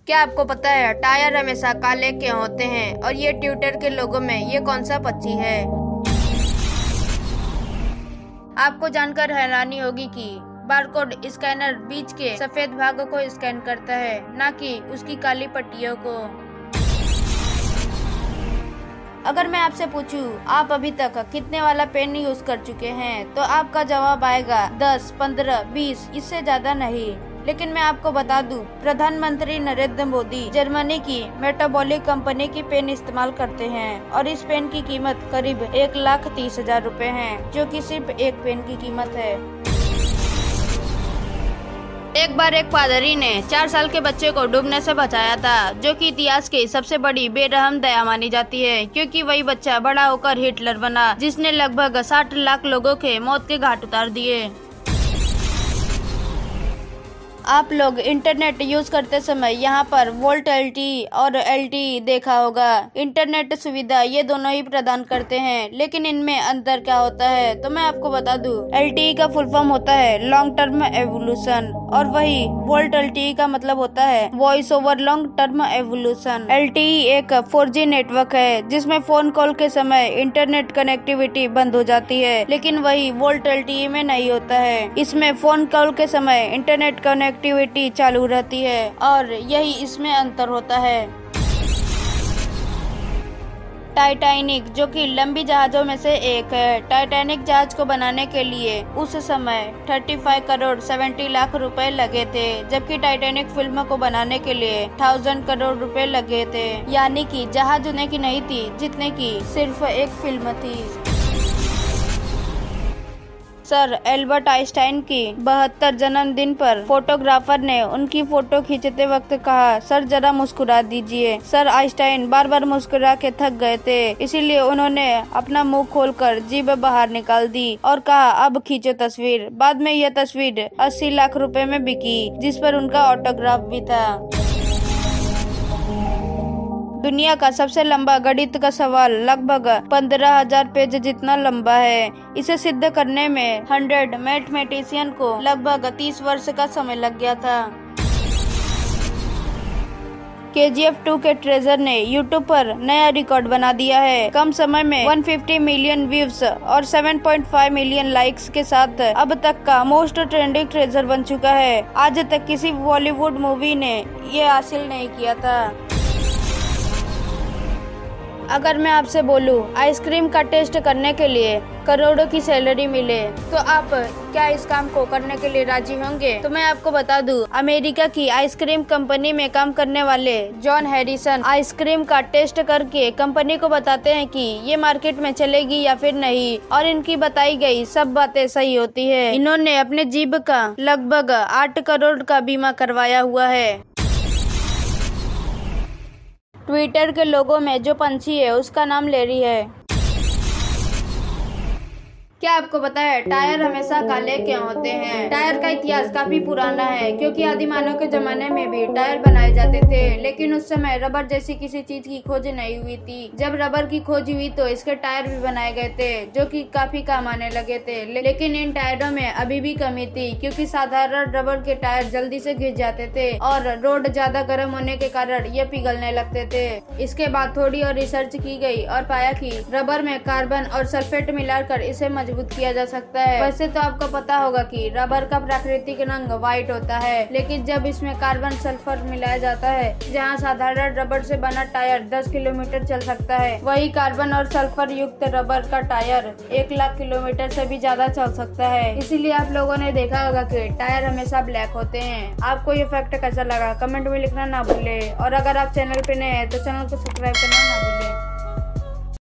क्या आपको पता है टायर हमेशा काले क्यों होते हैं? और ये ट्विटर के लोगों में ये कौन सा पक्षी है? आपको जानकर हैरानी होगी कि बारकोड स्कैनर बीच के सफेद भाग को स्कैन करता है, न कि उसकी काली पट्टियों को। अगर मैं आपसे पूछूं आप अभी तक कितने वाला पेन यूज कर चुके हैं, तो आपका जवाब आएगा 10, 15, 20, इससे ज्यादा नहीं। लेकिन मैं आपको बता दूं, प्रधानमंत्री नरेंद्र मोदी जर्मनी की मेटाबॉलिक कंपनी की पेन इस्तेमाल करते हैं और इस पेन की कीमत करीब 1,30,000 रुपए है, जो कि सिर्फ एक पेन की कीमत है। एक बार एक पादरी ने 4 साल के बच्चे को डूबने से बचाया था, जो कि इतिहास की सबसे बड़ी बेरहम दया मानी जाती है, क्योंकि वही बच्चा बड़ा होकर हिटलर बना, जिसने लगभग 60 लाख लोगों के मौत के घाट उतार दिए। आप लोग इंटरनेट यूज करते समय यहाँ पर वोल्ट LTE और LTE देखा होगा। इंटरनेट सुविधा ये दोनों ही प्रदान करते हैं, लेकिन इनमें अंतर क्या होता है तो मैं आपको बता दूं। LTE का फुल फॉर्म होता है लॉन्ग टर्म एवोल्यूशन, और वही वोल्ट LTE का मतलब होता है voice over long term evolution. LTE एक 4G नेटवर्क है जिसमें फोन कॉल के समय इंटरनेट कनेक्टिविटी बंद हो जाती है, लेकिन वही वोल्ट LTE में नहीं होता है। इसमें फोन कॉल के समय इंटरनेट कनेक्टिविटी चालू रहती है, और यही इसमें अंतर होता है। टाइटैनिक, जो कि लंबी जहाजों में से एक है, टाइटैनिक जहाज को बनाने के लिए उस समय 35 करोड़ 70 लाख रुपए लगे थे, जबकि टाइटैनिक फिल्म को बनाने के लिए 1000 करोड़ रुपए लगे थे। यानी कि जहाज उतने की नहीं थी जितने की सिर्फ एक फिल्म थी। सर एल्बर्ट आइंस्टाइन की 72 जन्मदिन पर फोटोग्राफर ने उनकी फोटो खींचते वक्त कहा, सर जरा मुस्कुरा दीजिए। सर आइंस्टाइन बार बार मुस्कुरा के थक गए थे, इसीलिए उन्होंने अपना मुंह खोलकर जीभ बाहर निकाल दी और कहा, अब खींचो तस्वीर। बाद में यह तस्वीर 80 लाख रुपए में बिकी, जिस पर उनका ऑटोग्राफ भी था। दुनिया का सबसे लंबा गणित का सवाल लगभग 15,000 पेज जितना लंबा है। इसे सिद्ध करने में 100 मैथमेटिशियन को लगभग 30 वर्ष का समय लग गया था। KGF 2 के ट्रेजर ने YouTube पर नया रिकॉर्ड बना दिया है। कम समय में 150 मिलियन व्यूज और 7.5 मिलियन लाइक्स के साथ अब तक का मोस्ट ट्रेंडिंग ट्रेजर बन चुका है। आज तक किसी बॉलीवुड मूवी ने ये हासिल नहीं किया था। अगर मैं आपसे बोलूं आइसक्रीम का टेस्ट करने के लिए करोड़ों की सैलरी मिले, तो आप क्या इस काम को करने के लिए राजी होंगे? तो मैं आपको बता दूं, अमेरिका की आइसक्रीम कंपनी में काम करने वाले जॉन हैरिसन आइसक्रीम का टेस्ट करके कंपनी को बताते हैं कि ये मार्केट में चलेगी या फिर नहीं, और इनकी बताई गई सब बातें सही होती है। इन्होंने अपने जीभ का लगभग 8 करोड़ का बीमा करवाया हुआ है। ट्विटर के लोगों में जो पंछी है उसका नाम लेरी है। क्या आपको पता है टायर हमेशा काले क्यों होते हैं? टायर का इतिहास काफी पुराना है, क्योंकि आदिमानव के जमाने में भी टायर बनाए जाते थे, लेकिन उस समय रबर जैसी किसी चीज की खोज नहीं हुई थी। जब रबर की खोज हुई तो इसके टायर भी बनाए गए थे, जो कि काफी काम आने लगे थे। लेकिन इन टायरों में अभी भी कमी थी, क्योंकि साधारण रबर के टायर जल्दी से घिस जाते थे और रोड ज्यादा गर्म होने के कारण ये पिघलने लगते थे। इसके बाद थोड़ी और रिसर्च की गई और पाया कि रबर में कार्बन और सल्फेट मिलाकर इसे मजबूत किया जा सकता है। वैसे तो आपको पता होगा कि रबर का प्राकृतिक रंग व्हाइट होता है, लेकिन जब इसमें कार्बन सल्फर मिलाया जाता है, जहां साधारण रबर से बना टायर 10 किलोमीटर चल सकता है, वही कार्बन और सल्फर युक्त रबर का टायर 1 लाख किलोमीटर से भी ज्यादा चल सकता है। इसीलिए आप लोगों ने देखा होगा कि टायर हमेशा ब्लैक होते हैं। आपको ये फैक्ट कैसा लगा कमेंट में लिखना ना भूले, और अगर आप चैनल पे नए हैं तो चैनल को सब्सक्राइब करना ना भूले।